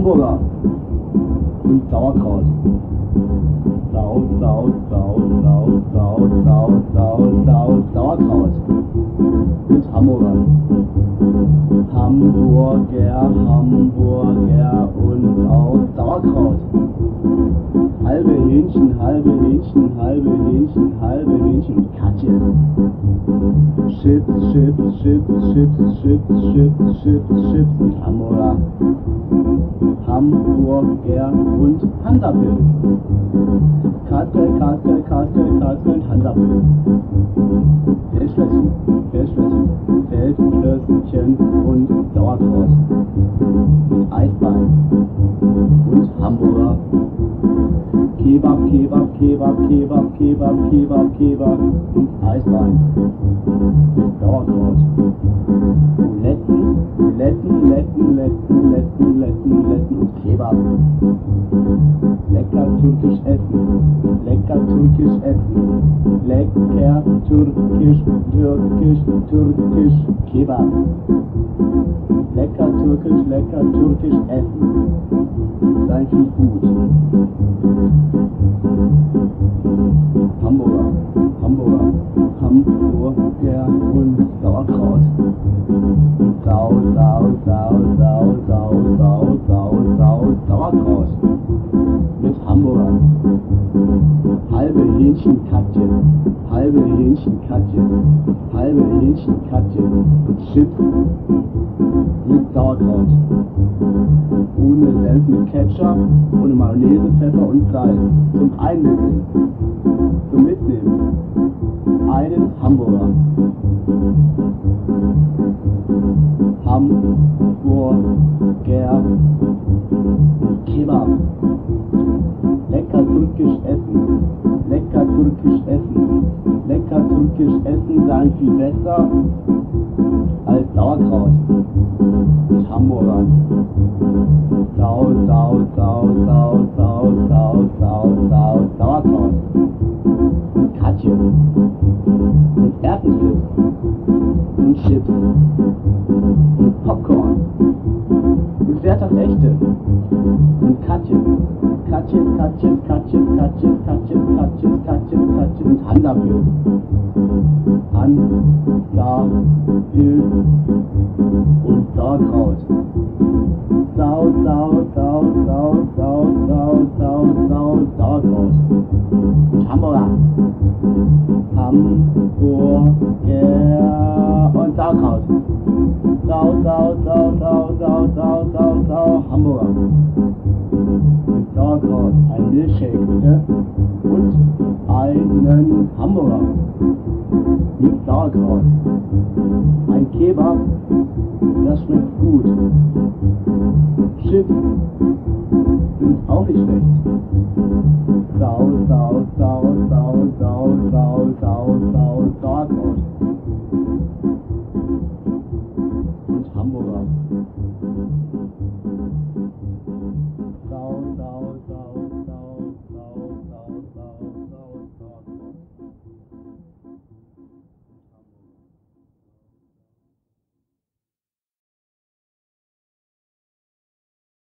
Hamburger und Sauerkraut. Sauerkraut mit Hamburger. Hamburger und auch Sauerkraut. Halbe Hähnchen und Katjes. Chips und Hamburger. Hamburger und Hansapilz. Kastel und Hansapilz. Feldschlösschen und Sauerkraut. Mit Eisbein und Hamburger. Kebab und Eisbein mit Sauerkraut. Buletten und Kebab. Lecker türkisch essen. Lecker türkisch Kebab. Lecker türkisch essen. Sei viel gut. Hamburger und Sauerkraut. Sauerkraut mit Hamburger. Halbe Hähnchenkatje und Chips mit Sauerkraut. Ohne Senf mit Ketchup, ohne Mayonnaise, Pfeffer und Salz. Zum Einwickeln, zum Mitnehmen. Einen Hamburger. Kebab. Lecker türkisch essen sein viel besser als Sauerkraut mit Hamburger. Sauerkraut und Katje und Erdnussflips und Chips und Popcorn und Werthers Echte und Katje und Hansapilz. Und Sauerkraut. Sauerkraut. Und Hamburger. Hamburger und Sauerkraut. Hamburger. Mit Sauerkraut. Ein Milchshake bitte. Und einen Hamburger. Mit Sauerkraut. Ein Kebab, das schmeckt gut. Chips sind auch nicht schlecht.